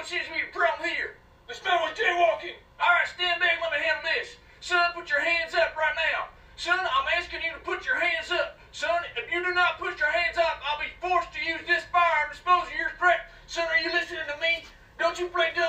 what seems to be the problem here? This man was jaywalking. All right, stand back and let me handle this. Son, put your hands up right now. Son, I'm asking you to put your hands up. Son, if you do not put your hands up, I'll be forced to use this firearm to dispose of your threat. Son, are you listening to me? Don't you play dumb.